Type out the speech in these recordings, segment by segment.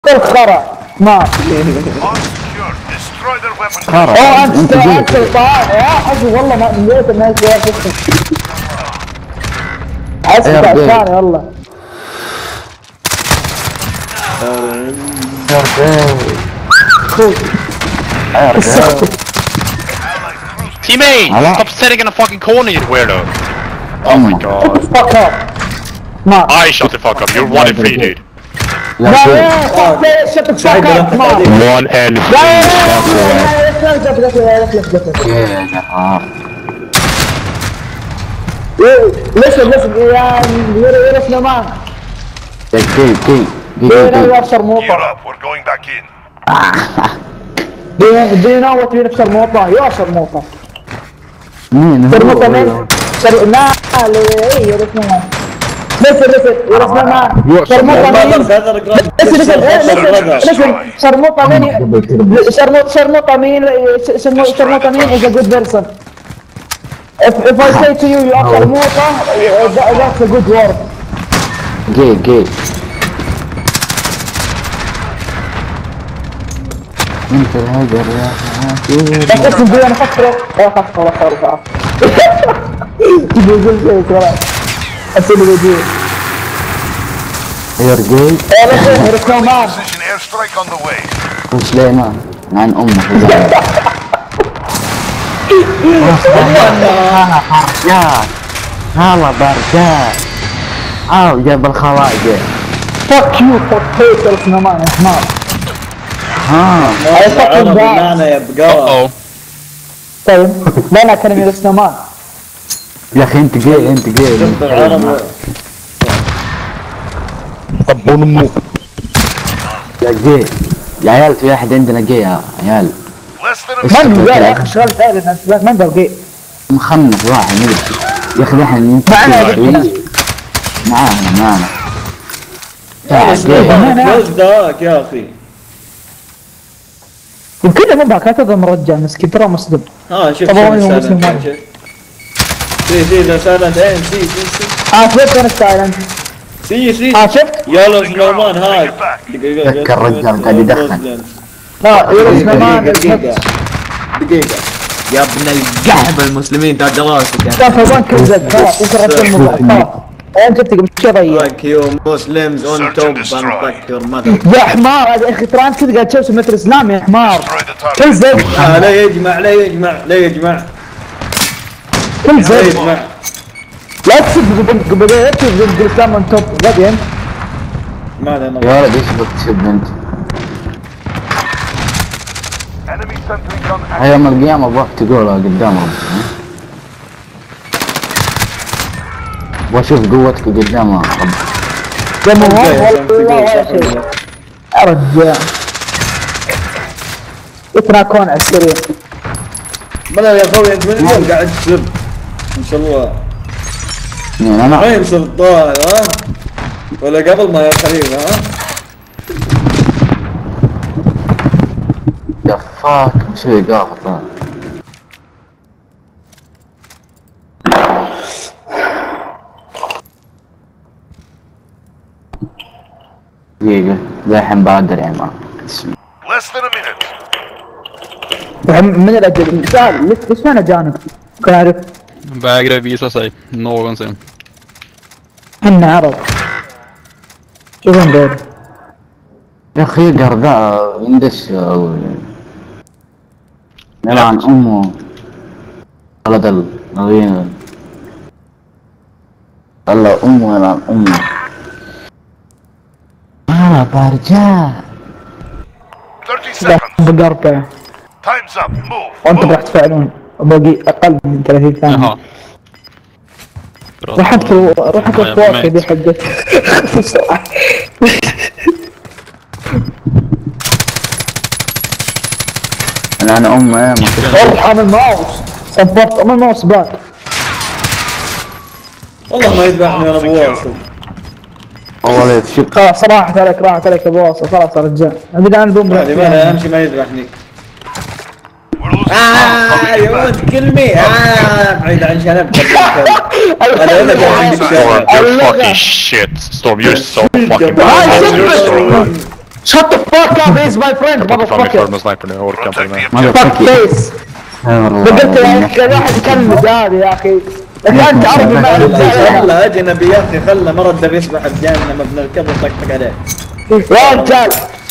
الخرا ما خرا انت يا حجي والله ما لقيت الناس واقفين اسكت ثاني والله Teammate! Stop sitting in a fucking corner, you weirdo! Oh my god. Fuck up. ما I shut the fuck up, you're 1 and 3, dude. لا shut the fuck up ما 1 and 3. listen يا يا سليمان دينا يفسر موطة دينا وتبين يفسر موطة يوصل موطة مين يفسر موطة مين؟ لا ايه سليمان لسه يا سليمان شرموطة مين شرموطة مين is a good person. If I say to you are شرموطة that's a good word. جي انت الهجر يا بس اسم دي انا فكره خلاص تبي شيء خلاص اسمه دي يرجي يا سليمان سليمان عن امك يا هلا برجال او جبل خواجه fuck you يا سليمان يا حمار معنا يا بقاء طيب لا انا كلمة يا سليمان يا اخي انت جاي طب امك يا جاي يا عيال في واحد عندنا جاي يا عيال من قال يا اخي شغال ثالث ما نقدر جاي مخنف واحد مدري يا اخي احنا معانا ايش ذاك يا اخي وكذا مو بهاك هذا مرجال مسكين ترى مسلم شوف طب هو مسلم سي ذا سايلنت ان سي شفت انا سايلنت سي شفت يلا سليمان هاك ذكر الرجال قاعد يدخن لا يا سليمان دقيقة يا ابن القحب المسلمين تاع راسك لا فوزان كل زد خلاص انت رجل خلاص انت تقوم شويه فاك يو مسلمز اون توب بنفكر مدى يا حمار هذا اخي ترى انت قاعد تسوي مثل اسلام يا حمار كل زد لا يجمع كل زد لا تسب قبل تسب الاسلام اون توب بعدين ما يا ولد ايش بتسب انت يوم القيامة ابغاك تقولها قدام ربك واشوف قوتك قدام ربك يا والله يا رجال يتراكون عسكريين بلا يا اخوي انت من اليوم قاعد تسب ان شاء الله انا وين سلطان ولا قبل ما يا خليل دفاك مسوي قافط دقيقة للحين بادر يا عمار من الاجل سؤال ليش انا جانب كان عارف Vägrar visa sig någonsin. انا عرب شوفون دول يا اخي قرداء يندس يلعن امه ولد النظير الله امه يلعن امه برجال بقربه وانتم راح تفعلون باقي اقل من 30 ثانية Jaha. رحت الفواكه دي حقت انا امه ارحم الماوس صبرت ام الماوس باك والله ما يذبحني انا بواصل اول شوف خلاص راحت عليك ابو واصل خلاص يا رجال ابدا انا دوم اهم شيء ما يذبحني يا ولد كلمي بعيد عن شنب Storm, you're fucking shit. Storm, you're so fucking bad. Shut the fuck up, he's my friend, Jag fan min motherfucker. förma sniper nu, jag orkar inte med. Fuck face. بقلت يا اخي الواحد يكلم هذا يا اخي. انت عربي ما خلى اجنبياتي خلى مرد بيسبح بجهنم بنركب ونطقطق عليه. يا رجال.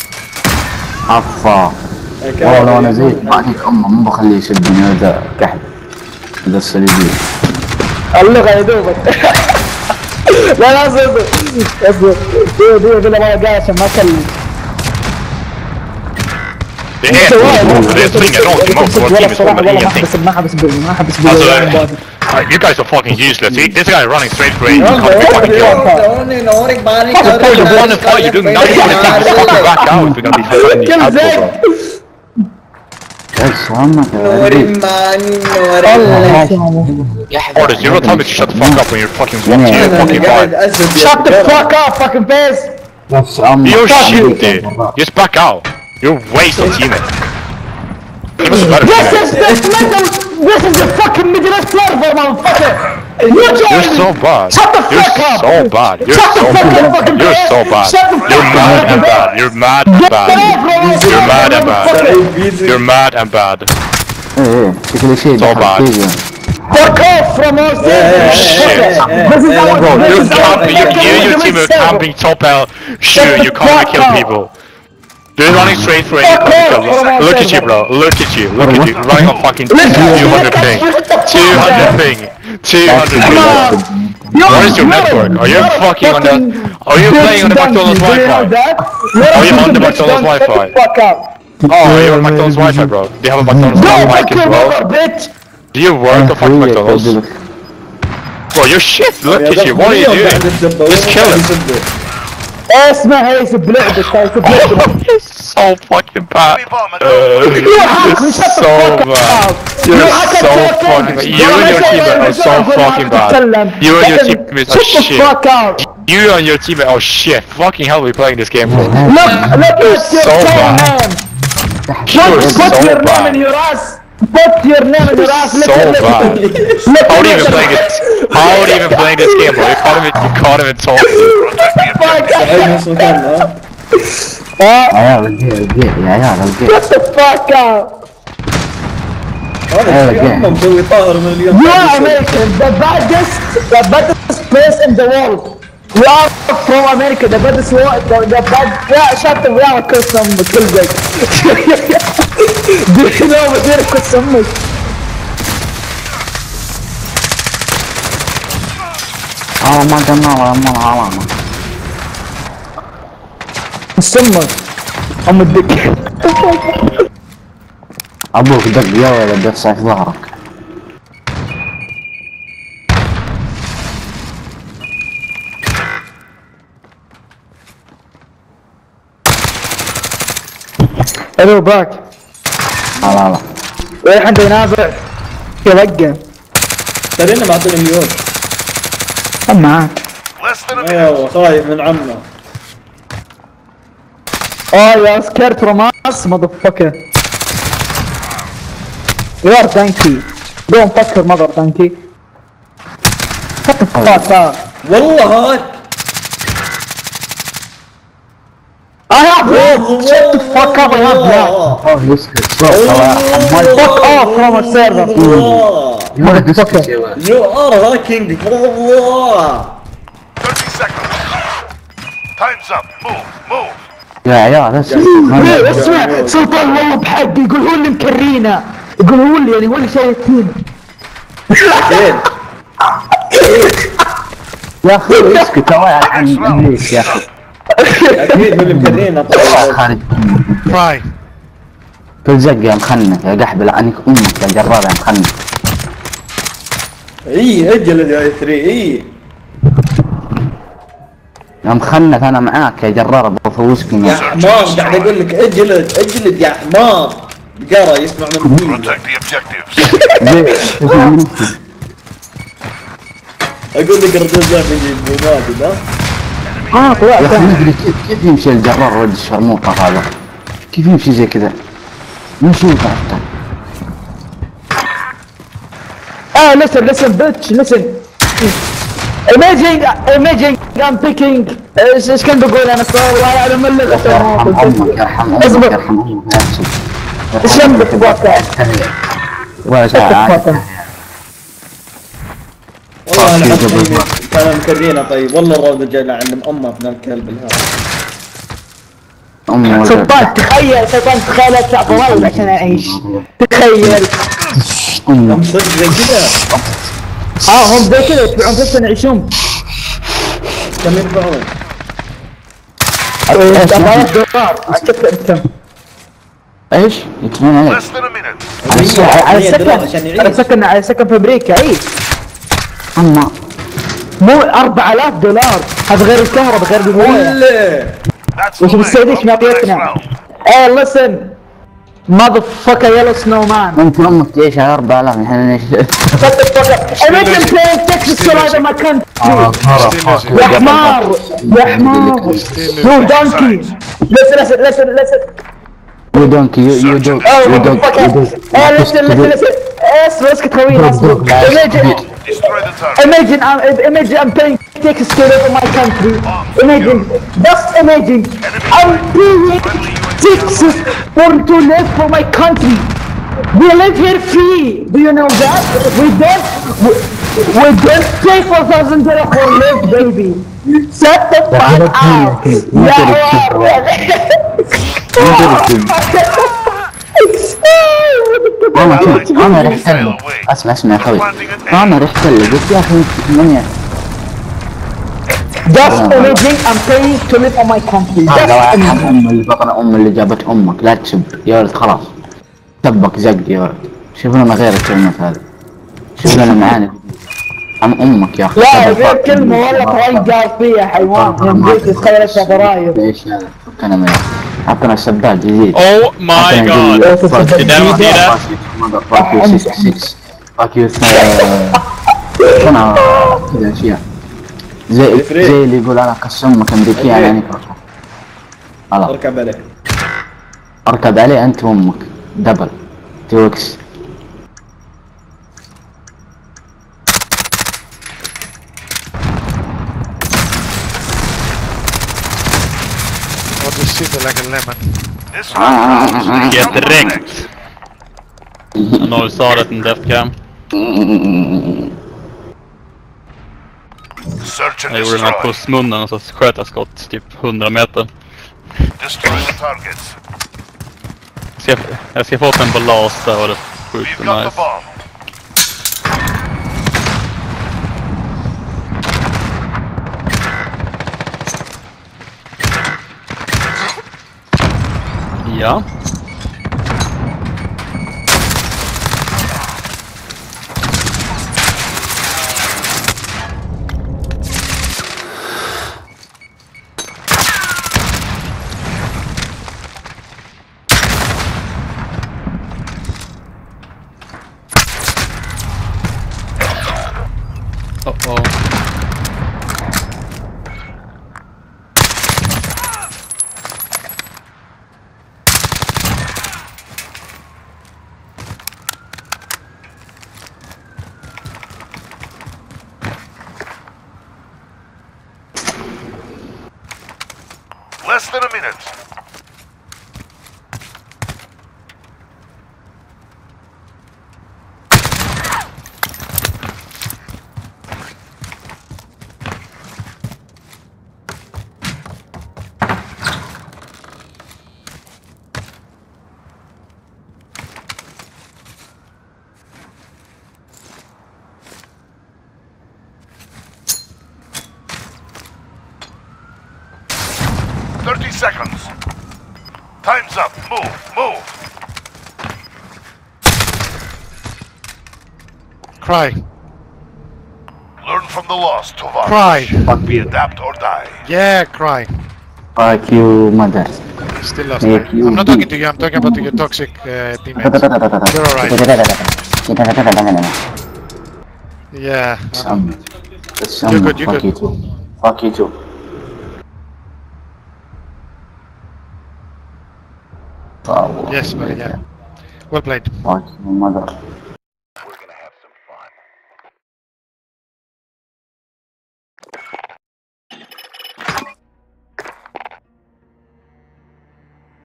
عفا والله لو انا زيك بعطيك امه مو بخليه يشدني هذا كحل هذا الصليبي. اللغة يا دوبك. لا اصبر اصبر دي بالله ما قاعد عشان ما اكلم. Det är det springer rakt emot vår team kommer ingenting. ما حبس You guys are fucking useless. This guy is running straight for you. You can't fucking kill him. You want to fight, you're doing nothing. Just fucking back out if we're gonna be fighting these assholes, bro. ايش همك يا ولد؟ Orders, you don't tell me to shut the fuck up when you're fucking watching your fucking vibe. Shut the fuck up, fucking face. نفس عمك. You're shit, dude. Just back out. You're a waste of teammate. Give us a better teammate. This is the fucking Middle server, motherfucker. You're so bad. Shut the You're fuck up. so bad. You're Shut the so fuck up, bad. fucking You're so face. bad. Shut the You're fuck mad up. and bad. You're mad and bad. You're mad and bad. You're mad and bad. ايه شكل شيء So bad. Fuck off from our server. Shit. This is our Bro, this you're is our camping. You and your team are camping top L. Sure, you can't kill people. You're running straight for it. You can't kill them. Look at you, bro. Look at you. Look at you. Running on fucking 200 ping. 200 ping. 200 ping. What is your network? Are you fucking on the... Are you playing on the McDonald's Wi-Fi? Are you on the McDonald's Wi-Fi? Oh, you're on McDonald's Wi-Fi, bro. Do you have a McDonald's mic as well? Do you work at fucking McDonald's? Bro, you're shit. Look at you. What are you doing? Just kill him. اسمع هي سبلعبك هاي سبلعبك. So fucking bad. You're so bad. You're so fucking bad. You and your teammate are so fucking bad. You and your teammate are shit. You and your teammate are shit. Fucking hell, we playing this game for? Look at So bad. You're so Put your name in bad. your ass. Put your name in your ass. So bad. How are you even playing it? How are you even playing this game, bro? You can't even talk. يا رجال يا عيال رجال. Shut the fuck up. هذا مسوي طائر من اليوم. You are American, the baddest place in the world. We are from America, the baddest world, the bad. Yeah, shut the we are custom kill them. Do you know what they're custom? ما قلنا ولا ما علامة. السمر ام الدك. ابوك دق يا ولد بس في ظهرك. الو باك. لا رايح عند ينابع يوقع. ترينا بعطيني مليون. معاك. ايوه خايف من عمه. Oh, you are scared from us, motherfucker. You are donkey. Don't fuck your mother, donkey. Shut the fuck up. والله هاك. I have blood. Shut the fuck up, I have blood. اوه يسكت. Fuck off from a server. Motherfucker. You are hacking. والله. 30 seconds. Time's up. Move. يا عيال اسمع سلطان والله بحق يقول هو اللي مكرينا. يقول هو اللي يعني هو اللي شايفين. يا اخي اسكت الله يلعن ابليس يا اخي. اكيد من اللي مكرينا. خارج Right. تلزق يا مخنث يا قحبل عنك امك يا جرار يا مخنث. اي اجلد يا 3 اي. يا مخنث انا معاك يا جرار بفوزكم يا حمار قاعد اقول لك اجلد يا حمار. قرا يسمع من فوق. Protect the objectives. اقول لك ردود في الجوال ده. يا اخي ندري كيف يمشي الجرار ولد الشرموطة هذا؟ كيف يمشي زي كذا؟ مشي وقعدت. listen bitch, listen. Imagine I'm picking. ايش كان بقول انا والله انا ملغت يرحم امك يرحم امك اصبر. يرحم امك ايش جنبك بوكا؟ ولا شيء عادي. والله انا حسيت كانوا مكرينا. طيب والله الراوند الجاي نعلم امه ابن الكلب الهذا. امي سلطان تخيل ادفع ضرائب عشان اعيش. تخيل. هم صدق زي كذا. هم زي كذا يدفعون بس عشان يعيشون. كم يدفعون؟ $4 كم؟ ايش؟ يتمنى عليك Less than a minute. على سكن في امريكا اي. اما مو $4000 هذا غير الكهرباء غير المويه. That's وش the بالسعودية leg. ما On to the next بيقنع. round. listen motherfucker yellow snowman. انت امك تعيش على 4000 نحن نعيش shut the fuck up. imagine playing Texas Solid in my country. يا حمار يا حمار. you donkey. listen. يو دونك يو دونك oh يو دونك listen اسكت خوينا اصبر. Destroy the target. imagine I'm playing Texas Solid in my country. Just imagine I'm playing Texas to live for my country. We live here free. Do you know that? We don't pay $4,000 for live, baby. Shut the fuck up. انا رحت له اسمع يا خوي انا رحت له قلت يا اخي من Just imagine I'm paying to live on my country. هذا Just واحد imagine. ام اللي بطن ام اللي جابت امك لا تسب يا ولد خلاص سبك زق يا ولد شوف لنا غير الكلمات هذه شوف لنا معانا عن امك يا اخي لا غير كلمة والله تغير فيها حيوان من بيت تخيلت ضرايب. ايش هذا فكنا من عطنا السباك جديد Oh my god. Did anyone see that? Fuck you 66 Fuck you انا كذا اشياء زي اللي يقول انا قص امك امريكيه على ميكروفون خلاص اركب عليه. اركب عليه انت وامك دبل توكس What is it like a lemon? This round. Get direkt. I know you saw that in Death Cam. Search and Jag gjorde den här destroy. pussmunnen och så sköt jag skott typ 100 meter. Destroy the targets. Jag ska få upp en ballas där och det We've skjuter got the nice. bomb. Ja. Uh-oh. Less than a minute. Seconds. Time's up. Move. Cry. Learn from the loss, Tovar. Cry. We adapt or die. Yeah, cry. Fuck you mother Still lost. Make you I'm not talking to you, I'm talking about your toxic teammates. You're alright. Yeah. You're good, you're Fuck you good. too. Fuck you too. Oh, Yes, buddy, yeah. Well played. fuck you mother.